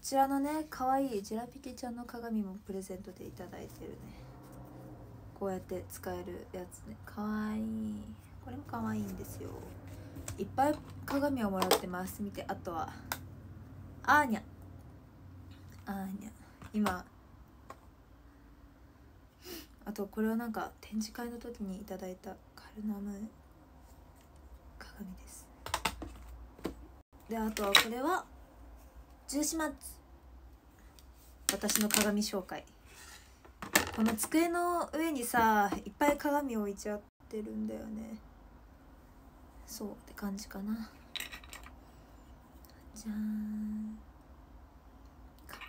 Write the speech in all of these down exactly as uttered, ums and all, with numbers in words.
ちらのね可愛いジェラピケちゃんの鏡もプレゼントでいただいてるね。こうやって使えるやつね、可愛い。これも可愛いんですよ。いっぱい鏡をもらってます。見て、あとはアーニャアーニャ今、あとこれはなんか展示会の時にいただいたカルナム鏡です。で、あとはこれはジューシマッツ、私の鏡紹介。この机の上にさいっぱい鏡置いちゃってるんだよね。そうって感じかな。じゃーん、感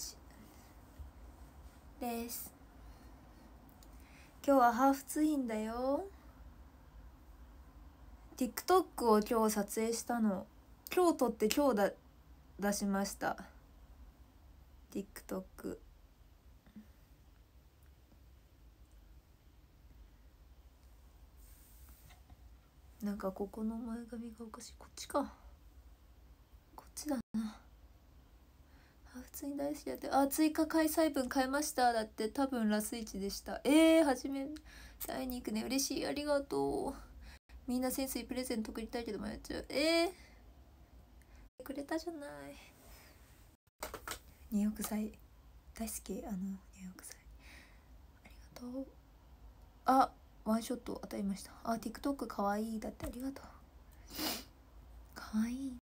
じです。今日はハーフツインだよ。 TikTok を今日撮影したの。今日撮って今日だ出しました。 TikTok。 なんかここの前髪がおかしい。こっちか、こっちだな。ハーフツイン大好きだって。あ、追加開催分買いましただって。多分ラスイチでした。えー、初め会いに行くね。嬉しい、ありがとう。みんな潜水プレゼント送りたいけど迷っちゃう。えー、くれたじゃない。入浴剤大好き。あの入浴剤ありがとう。あ、ワンショット当たりました。あ、 TikTok かわいいだって。ありがとう。かわいい。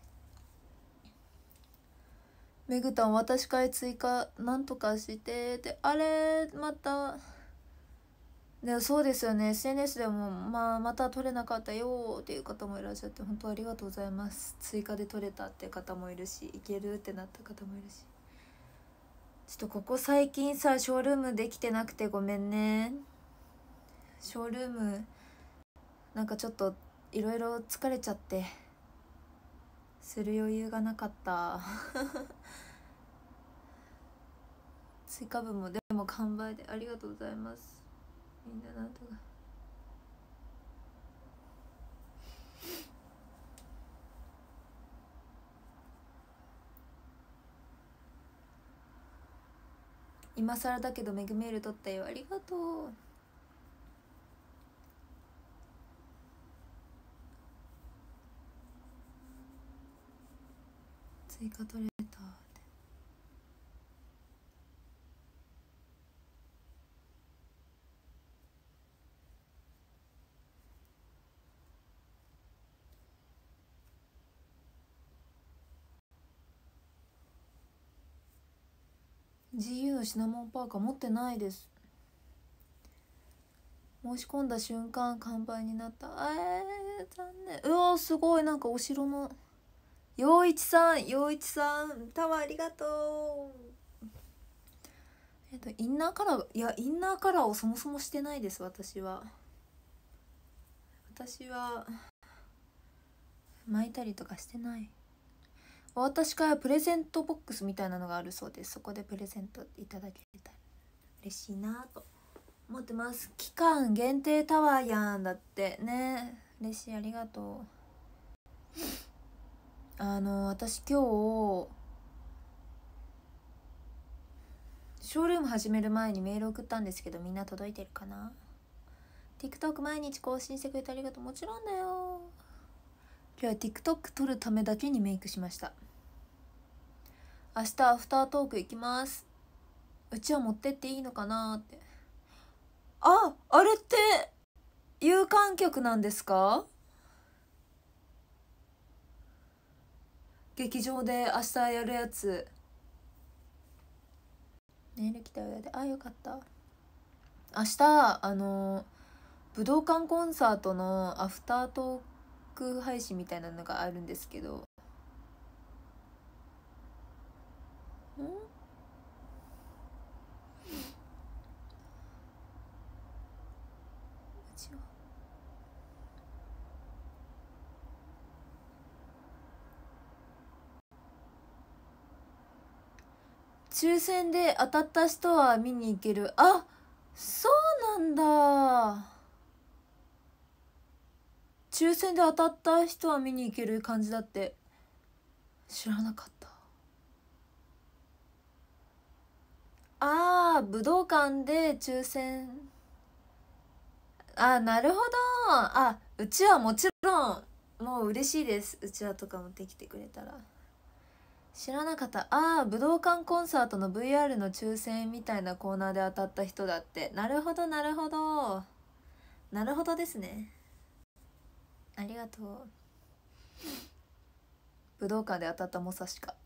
めぐたん、私から追加なんとかしてって。あれまたでもそうですよね。 エスエヌエス でも、まあ、また撮れなかったよっていう方もいらっしゃって、本当ありがとうございます。追加で撮れたって方もいるし、いけるってなった方もいるし。ちょっとここ最近さショールームできてなくてごめんね。ショールームなんかちょっといろいろ疲れちゃってする余裕がなかった追加分もでも完売でありがとうございます。みんななんとか今更だけどメグメール取ったよ。ありがとう。追加取れたって。ジーユー のシナモンパーカー持ってないです。申し込んだ瞬間完売になった。えー、残念。うわすごい。なんかお城の陽一さん、陽一さんタワーありがとう。えっとインナーカラー、いやインナーカラーをそもそもしてないです。私は私は巻いたりとかしてない。私からプレゼントボックスみたいなのがあるそうです。そこでプレゼントいただけたら嬉しいなと思ってます。期間限定タワーやんだってね。嬉しい、ありがとう。あの私今日ショールーム始める前にメール送ったんですけど、みんな届いてるかな。 TikTok 毎日更新してくれてありがとう。もちろんだよ。今日は TikTok 撮るためだけにメイクしました。明日アフタートーク行きます。うちは持ってっていいのかなって。あ、あれって有観客なんですか？劇場で明日やるやつ。メール来たよ。で、あ、よかった。明日あの武道館コンサートのアフタートーク配信みたいなのがあるんですけど、ん？抽選で当たった人は見に行ける。あ、そうなんだ。抽選で当たった人は見に行ける感じだって知らなかった。 ああ武道館で抽選。あ、なるほど。あ、うちはもちろんもう嬉しいです。うちわとか持ってきてくれたら。知らなかった。ああ武道館コンサートの ブイアール の抽選みたいなコーナーで当たった人だって。なるほどなるほどなるほどですね。ありがとう。武道館で当たった猛者しか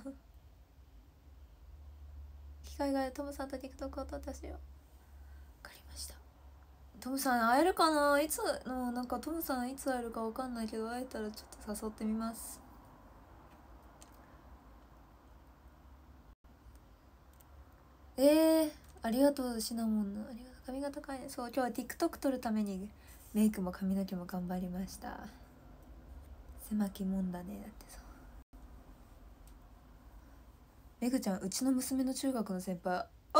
機会があるトムさんと TikTok を撮ったしよう。わかりました。トムさん会えるかな。いつのなんかトムさんいつ会えるかわかんないけど、会えたらちょっと誘ってみます。えー、ありがとうシナモンのありがとう。髪型変え、そう今日は TikTok 撮るためにメイクも髪の毛も頑張りました。狭きもんだね。だってさ、めぐちゃんうちの娘の中学の先輩。あ、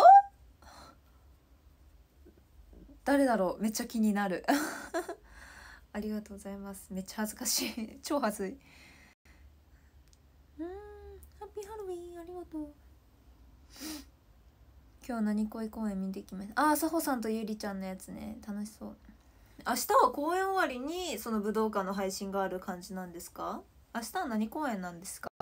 誰だろう。めっちゃ気になるありがとうございます。めっちゃ恥ずかしい超恥ずい。うん、ハッピーハロウィンありがとう。今日何恋公演見てきました。あー、さほさんとゆりちゃんのやつね、楽しそう。明日は公演終わりにその武道館の配信がある感じなんですか。明日は何公演なんですか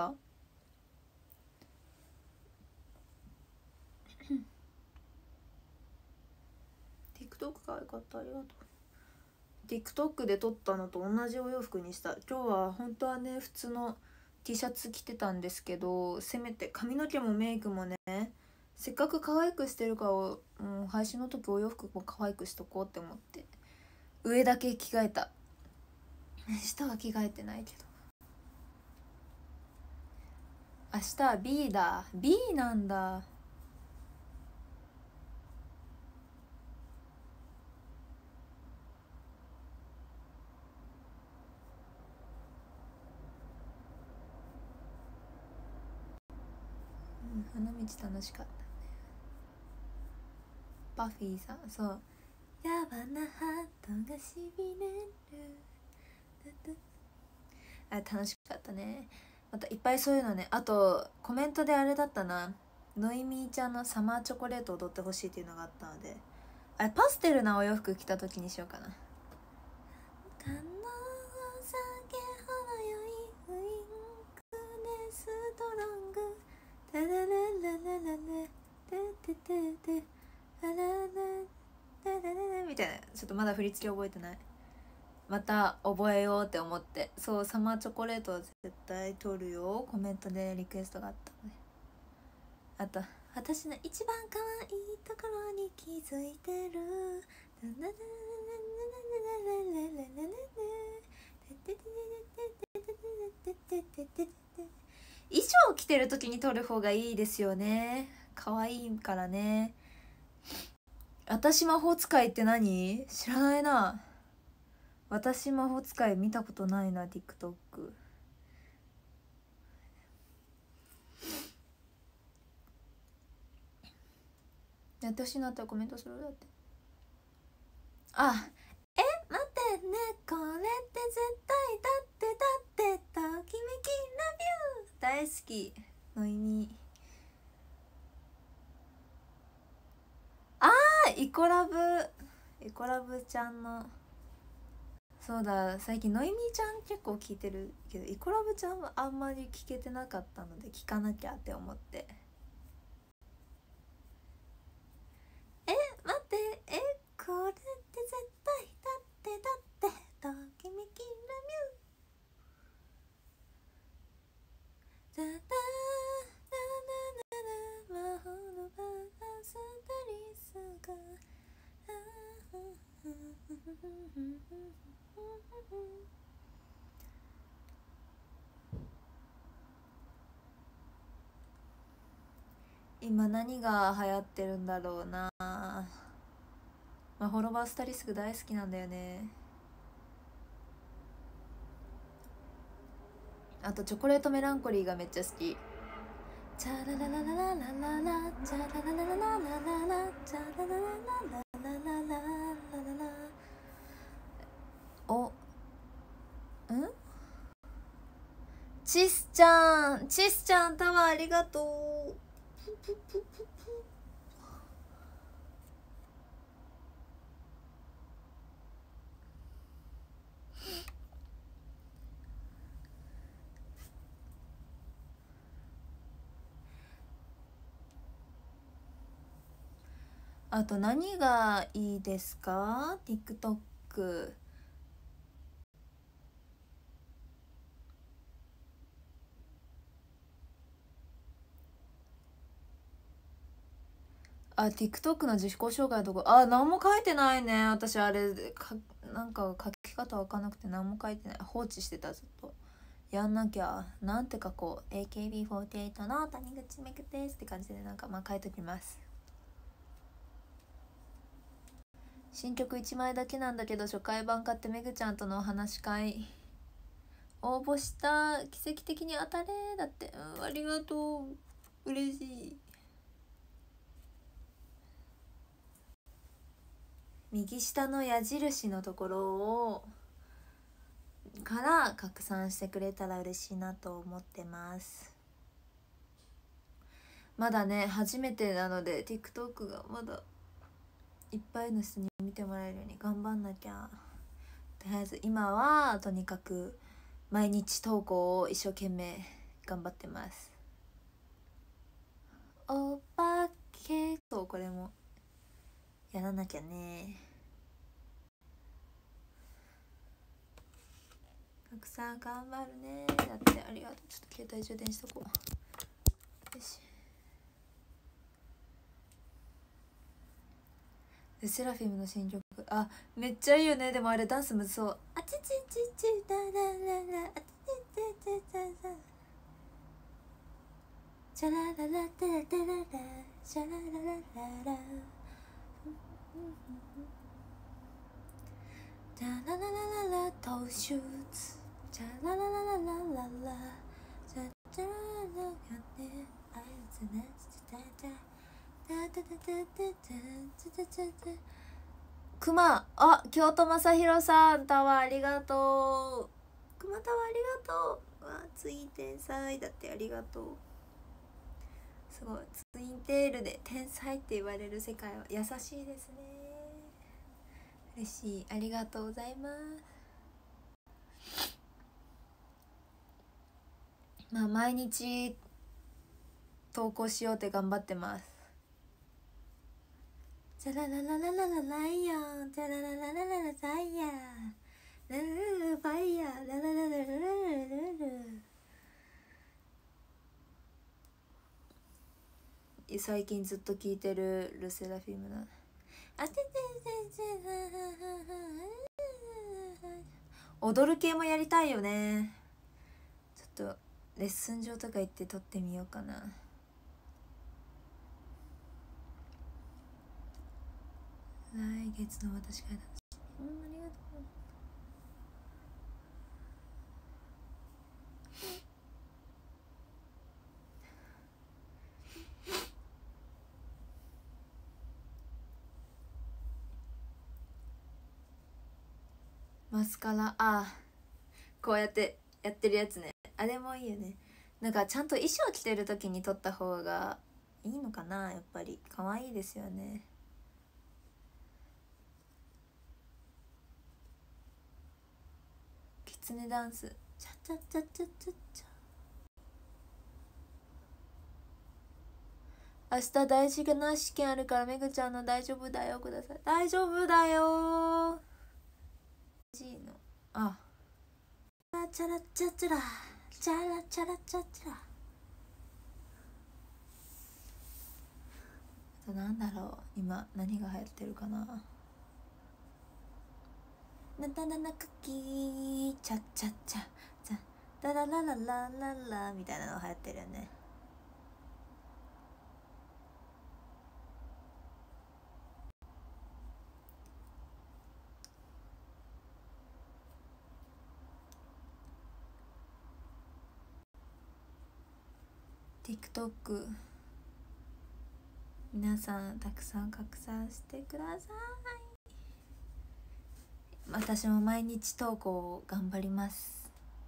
TikTok が良かった。ありがとう。TikTok で撮ったのと同じお洋服にした。今日は本当はね普通の T シャツ着てたんですけど、せめて髪の毛もメイクもね、せっかく可愛くしてるから、もう配信の時お洋服も可愛くしとこうって思って上だけ着替えた。下は着替えてないけど。明日は B だ。 B なんだ。花道楽しかったね。バフィーさん、そうやばなハートがしびれる。あ、楽しかったね。またいっぱいそういうのね。あとコメントであれだったな、ノイミーちゃんのサマーチョコレートを踊ってほしいっていうのがあったので、あれパステルなお洋服着た時にしようかな。可能酒ほどよいウインクでストロングタララララララテテテテタララタラララみたいな。ちょっとまだ振り付け覚えてない。また覚えようって思って。そうサマーチョコレートは絶対取るよ。コメントでリクエストがあったので。あと私の一番可愛いところに気づいてる衣装着てる時に撮る方がいいですよね。可愛いからね。私魔法使いって何？知らないな。私魔法使い見たことないな。 TikTok。 やってほしいなったらコメントする。だって。あ、え、待ってね、これって絶対だってだってときめきラビュー大好きの意味。あー、イコラブイコラブちゃんの、そうだ、最近のいみちゃん結構聞いてるけど、イコラブちゃんはあんまり聞けてなかったので聞かなきゃって思って。え、待って、え、これって絶対だってだってときめきラビュー。だだだだだ魔法のバランスタリスが今何が流行ってるんだろうな。まあホロバースタリスク大好きなんだよね。あとチョコレートメランコリーがめっちゃ好き。チャララララララララチャラララララララチャラララララララララお、ん？チスちゃん、チスちゃんタワーありがとう。 あと何がいいですか TikTok。 あ、TikTok の自己紹介とか、あ、何も書いてないね。私あれか、なんか書き方わかんなくて何も書いてない。放置してた、ずっと。やんなきゃ。なんて書こう。エーケービーフォーティーエイト の谷口めぐですって感じで、なんかまあ書いときます。新曲いちまいだけなんだけど、初回版買ってめぐちゃんとのお話し会応募した。奇跡的に当たれだって。うん、ありがとう。嬉しい。右下の矢印のところをから拡散してくれたら嬉しいなと思ってます。まだね、初めてなので TikTok がまだいっぱいの人に見てもらえるように頑張んなきゃ。とりあえず今はとにかく毎日投稿を一生懸命頑張ってます。お化けとこれもやらなきゃね。たくさん頑張るね。だってありがとう。ちょっと携帯充電しとこう。よし。ルセラフィムの新曲、あ、めっちゃいいよね。でもあれダンスむずそう。あちちちちだららら、あちちちちだらチャラララタラタララシャラララララチャラララララトシューツチャラララララララチャチャラララねあいつねチャチャタタタタタタタタタくま、あ、京都正宏さん、タワーありがとう。くまタワーありがとう。わ、ツイン天才だってありがとう。すごい、ツインテールで天才って言われる世界は優しいですね。嬉しい、ありがとうございます。まあ毎日投稿しようって頑張ってます。チャララララララライオンチャララララララライヤーララララファイヤーラララララララララ。最近ずっと聴いてるルセラフィムの踊る系もやりたいよね。ちょっとレッスン場とか行って撮ってみようかな。来月の私が、うん、ありがとう。マスカラ、あ、こうやってやってるやつね。あれもいいよね。なんかちゃんと衣装着てる時に撮った方がいいのかな。やっぱり可愛いですよね。キツネダンス、チャチャチャチャチャチャ。明日大事な試験あるからめぐちゃんの大丈夫だよください。大丈夫だよ。G のあチャラチャチャラチャラチャラチャチャラ。あとなんだろう、今何が流行ってるかな。ななななクッキーチャチャチャチャダララララララみたいなの流行ってるよね。TikTok 皆さんたくさん拡散してください。私も毎日投稿を頑張ります。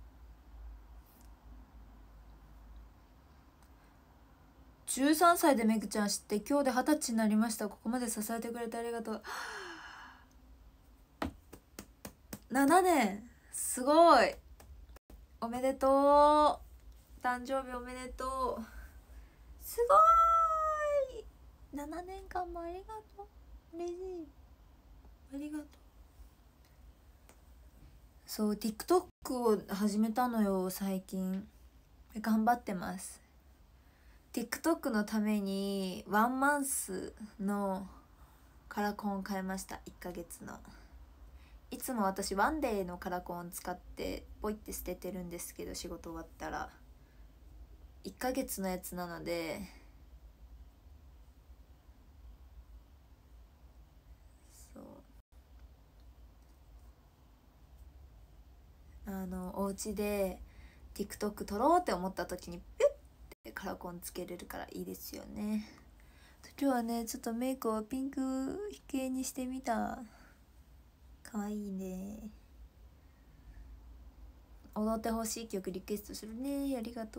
じゅうさんさいでめぐちゃん知って今日ではたちになりました。ここまで支えてくれてありがとう。ななねんすごい、おめでとう、誕生日おめでとう。すごい、ななねんかんもありがとう、嬉しい、ありがとう。そう TikTok を始めたのよ最近。頑張ってます。 TikTok のためにワンマンスのカラコンを買いました。いっかげつの。いつも私ワンデーのカラコン使ってポイって捨ててるんですけど、仕事終わったらいっかげつのやつなので、そうあのお家で TikTok 撮ろうって思った時にピュッてカラコンつけれるからいいですよね。今日はねちょっとメイクをピンク系にしてみた。かわいいね。踊ってほしい曲リクエストするね、ありがとう。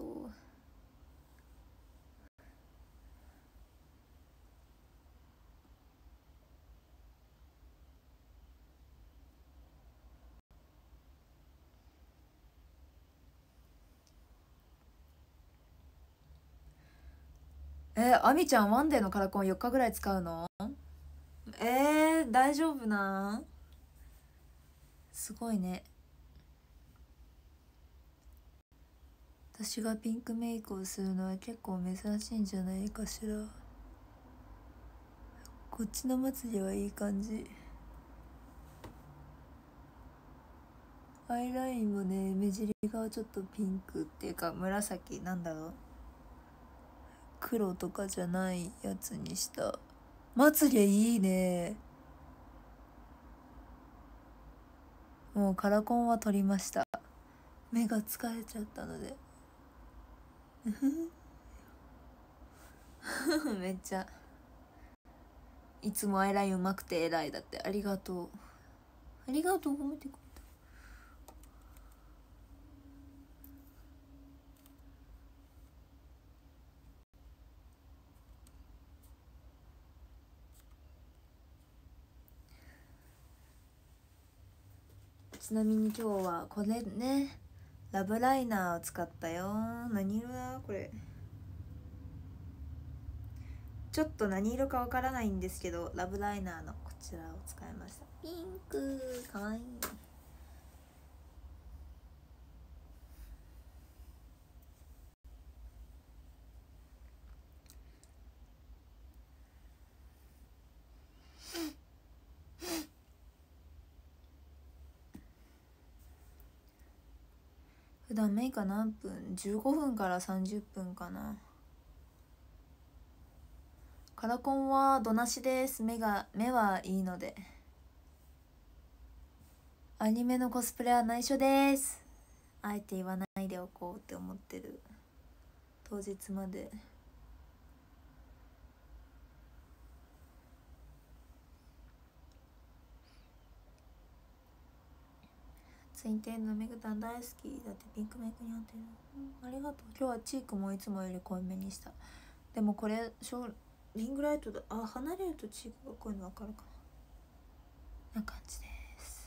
えー、あみちゃんワンデーのカラコンよっかぐらい使うの？えー、大丈夫なん？すごいね。私がピンクメイクをするのは結構珍しいんじゃないかしら。こっちの祭りはいい感じ。アイラインもね、目尻がちょっとピンクっていうか紫、なんだろう、黒とかじゃないやつにした。まつげいいね。もうカラコンは取りました。目が疲れちゃったのでめっちゃいつもアイラインうまくて偉い。だって。ありがとう、ありがとう、褒めてくれた。ちなみに今日はこれね、ラブライナーを使ったよ。何色だこれ、ちょっと何色かわからないんですけど、ラブライナーのこちらを使いました。ピンクかわいい。普段メイクは何分？じゅうごふんからさんじゅっぷんかな。カラコンはどなしです。目が目はいいので。アニメのコスプレは内緒です。あえて言わないでおこうって思ってる。当日まで。ツインテールのメグタン大好き。だってピンクメイクに合ってる、うん、ありがとう。今日はチークもいつもより濃いめにした。でもこれリングライトだ。あ、離れるとチークが濃いの分かるかな。な感じです。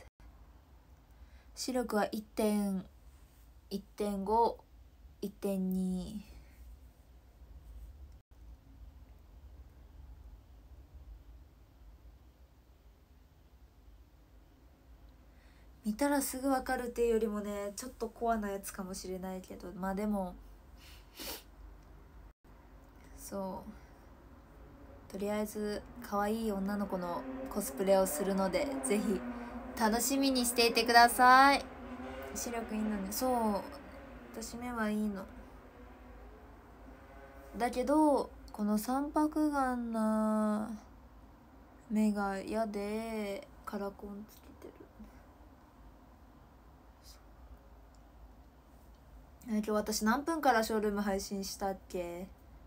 視力はいってんご、いってんに。見たらすぐ分かるっていうよりもね、ちょっとコアなやつかもしれないけど、まあでもそうとりあえず可愛い女の子のコスプレをするので、ぜひ楽しみにしていてください。視力いいのね。そう、私目はいいのだけど、この三白眼な目が嫌でカラコンつけてる。今日私何分からショールーム配信したっけ？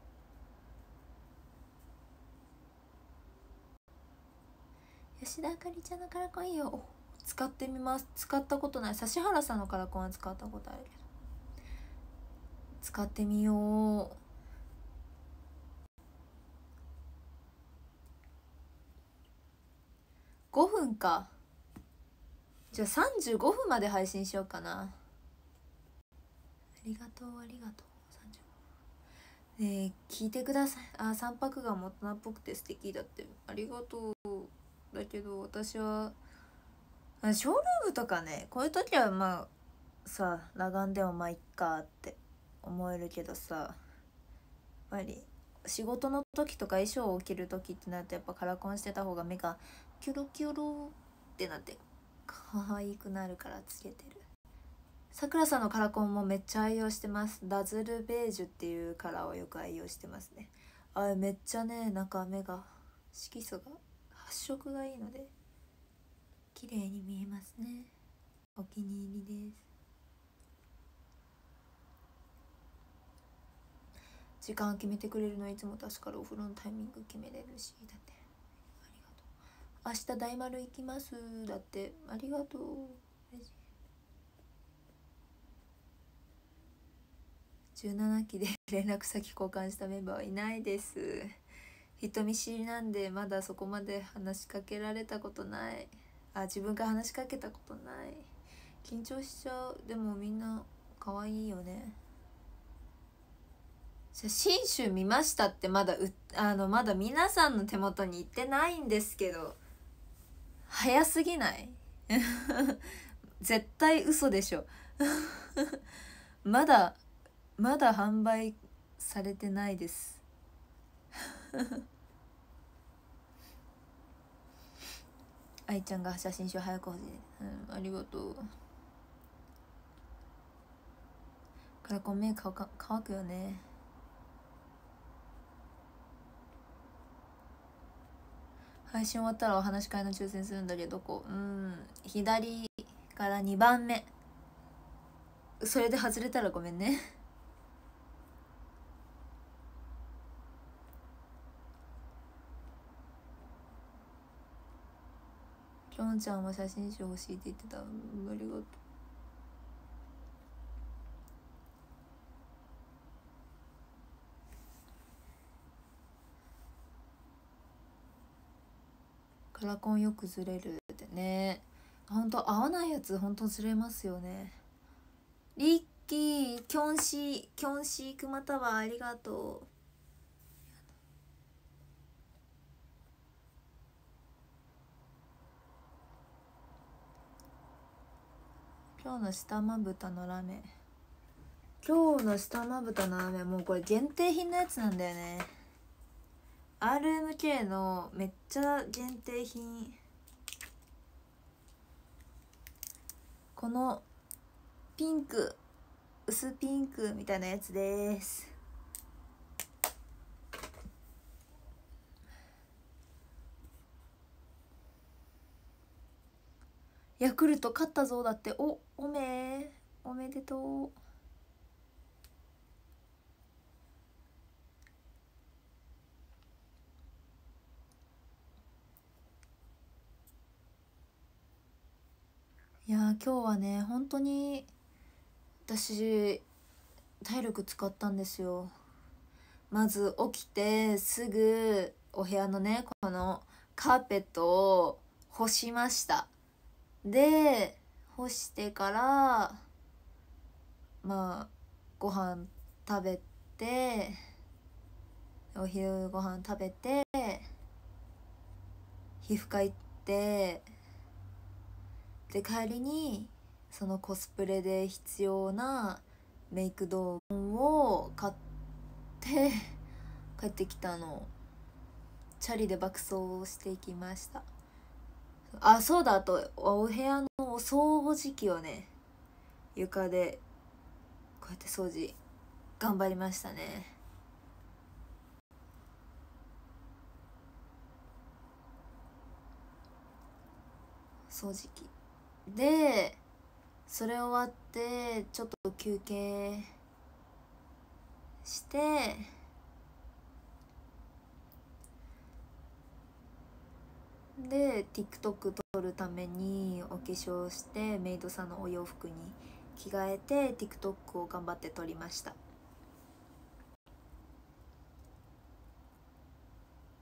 吉田あかりちゃんのカラコンいいよ。使ってみます。使ったことない。指原さんのカラコンは使ったことあるけど、使ってみよう。ごふんか。 じゃあさんじゅうごふんまで配信しようかな。ありがとうありがとう。さんじゅうごふんねえ聞いてください。あ、三泊が大人っぽくて素敵だって。ありがとう。だけど私はショールームとかね、こういう時はまあさ裸眼でもまあいっかって思えるけどさ、やっぱり仕事の時とか衣装を着る時ってなるとやっぱカラコンしてた方が目がキョロキョロってなって可愛くなるからつけてる。さくらさんのカラコンもめっちゃ愛用してます。ダズルベージュっていうカラーをよく愛用してますね。あれめっちゃね、なんか目が色素が発色がいいので綺麗に見えますね。お気に入りです。時間決めてくれるのいつも助かる。お風呂のタイミング決めれるし。だってありがとう。明日大丸行きますだって。ありがとう。じゅうななきで連絡先交換したメンバーはいないです。人見知りなんでまだそこまで話しかけられたことない。あ、自分が話しかけたことない。緊張しちゃう。でもみんな可愛いよね。写真集見ましたってまだうあのまだ皆さんの手元に行ってないんですけど、早すぎない絶対嘘でしょまだまだ販売されてないです愛ちゃんが写真集早く欲しい、うん、ありがとう。カラコン目乾くよね。配信終わったらお話し会の抽選するんだけど、どこ？うん、左からにばんめ。それで外れたらごめんねきょんちゃんは写真集欲しいって言ってた。ありがとう。カラコンよくずれるってね。ほんと合わないやつほんとずれますよね。リッキー、キョンシー、キョンシークマタワーありがとう。今日の下まぶたのラメ、今日の下まぶたのラメもうこれ限定品のやつなんだよね。 アールエムケー のめっちゃ限定品。このピンク、薄ピンクみたいなやつです。ヤクルト勝ったぞだって。お、おめおめでとう。いや今日はね本当に私体力使ったんですよ。まず起きてすぐお部屋のねこのカーペットを干しました。で干してからまあご飯食べて、お昼ご飯食べて皮膚科行って、で帰りにそのコスプレで必要なメイク道具を買って帰ってきたの。チャリで爆走していきました。あ、そうだ、あとお部屋のお掃除機をね床でこうやって掃除頑張りましたね。掃除機でそれ終わってちょっと休憩してで TikTok 撮るためにお化粧してメイドさんのお洋服に着替えて TikTok を頑張って撮りました。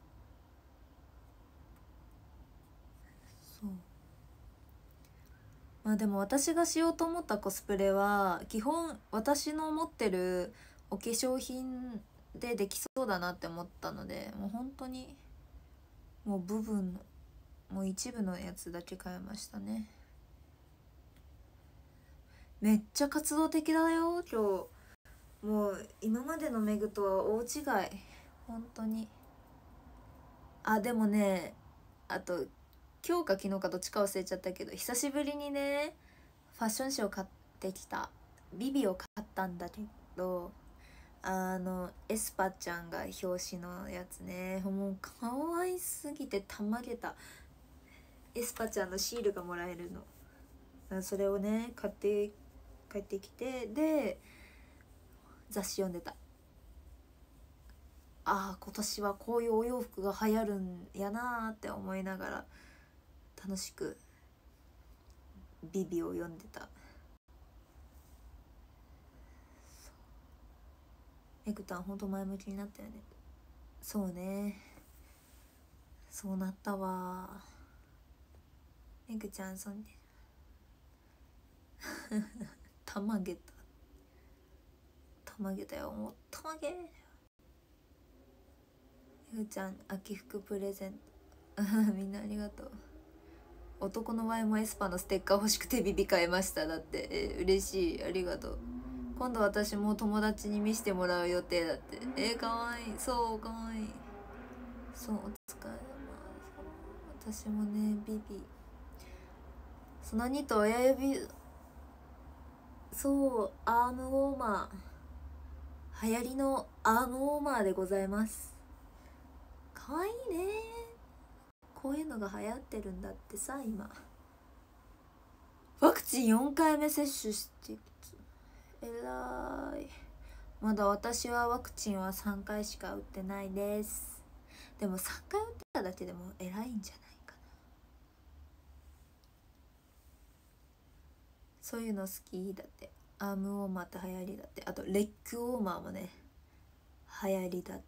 そうまあでも私がしようと思ったコスプレは基本私の持ってるお化粧品でできそうだなって思ったので、もう本当にもう部分のもう一部のやつだけ買いましたね。めっちゃ活動的だよ今日。もう今までのメグとは大違い本当に。あでもね、あと今日か昨日かどっちか忘れちゃったけど、久しぶりにねファッション誌を買ってきた。ビビを買ったんだけど、あのエスパちゃんが表紙のやつね、もう可愛すぎてたまげた。エスパちゃんのシールがもらえるの、それをね買って帰ってきて、で雑誌読んでた。ああ今年はこういうお洋服が流行るんやなーって思いながら楽しくビビを読んでた。メグタンほんと前向きになったよね。そうね、そうなったわ。メグちゃんそんでたまげたたまげたよ、もうたまげ。メグちゃん秋服プレゼントみんなありがとう。男のワイもエスパのステッカー欲しくてビビ買いました。だってえ嬉しい、ありがとう。今度私も友達に見せてもらう予定だって。えー、かわいい。そうかわいい。そうお疲れ様。私もねビビそのにと親指、そうアームウォーマー、流行りのアームウォーマーでございます。かわいいね。こういうのが流行ってるんだってさ今。ワクチンよんかいめ接種してえらい。まだ私はワクチンはさんかいしか打ってないです。でもさんかい打っただけでも偉いんじゃないかな。そういうの好きだって。アームウォーマーって流行りだって。あとレッグウォーマーもね流行りだって。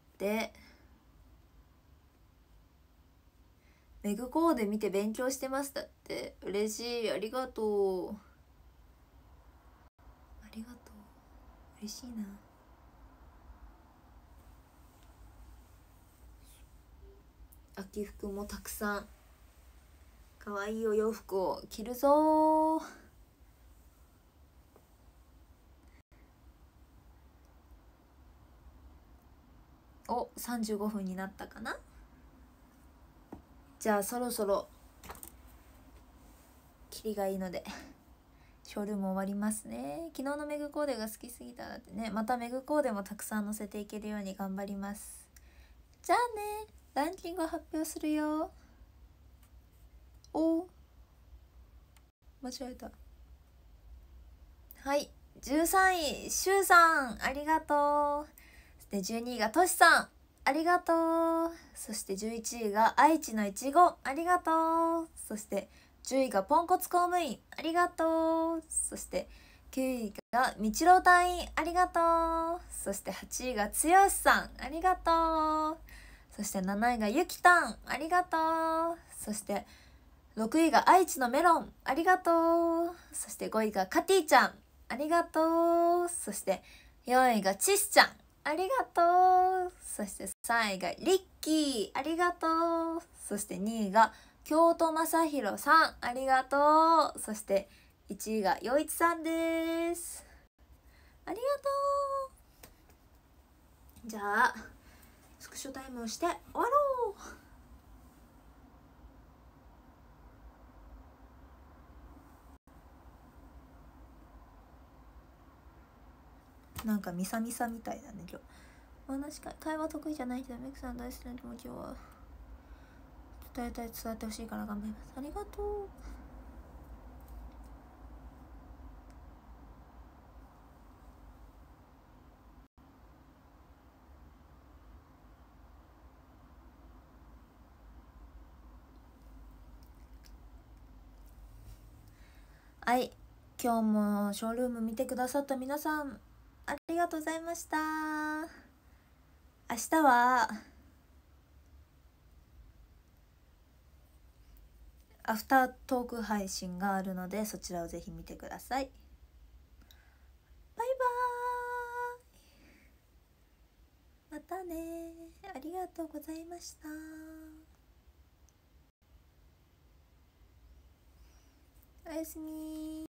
メグコーデ見て勉強してますだって。嬉しい、ありがとうありがとう、嬉しいな。秋服もたくさんかわいいお洋服を着るぞー。おさんじゅうごふんになったかな。じゃあそろそろキリがいいのでショールーム終わりますね。昨日のメグコーデが好きすぎただってね。またメグコーデもたくさん載せていけるように頑張ります。じゃあね、ランキング発表するよ。お間違えた。はい、じゅうさんいシュウさんありがとう。そしてじゅうにいがトシさんありがとう。そしてじゅういちいが愛知のいちごありがとう。そしてじゅういがポンコツ公務員ありがとう。そしてきゅういがみちろう隊員ありがとう。そしてはちいがつよしさんありがとう。そしてなないがゆきたんありがとう。そしてろくいが愛知のメロンありがとう。そしてごいがカティちゃんありがとう。そしてよんいがチスちゃんありがとう。そしてさんいがリッキーありがとう。そしてにいが京都正宏さんありがとう。そしていちいが陽一さんです。ありがとう。じゃあスクショタイムをして終わろう。なんかミサミサみたいだね今日。お話か会話得意じゃないけどメクさん大好きな気持ちを伝えたい、伝わってほしいから頑張ります。ありがとう。はい、今日もショールーム見てくださった皆さんありがとうございました。明日はアフタートーク配信があるので、そちらをぜひ見てください。バイバーイ。またね。ありがとうございました。おやすみ。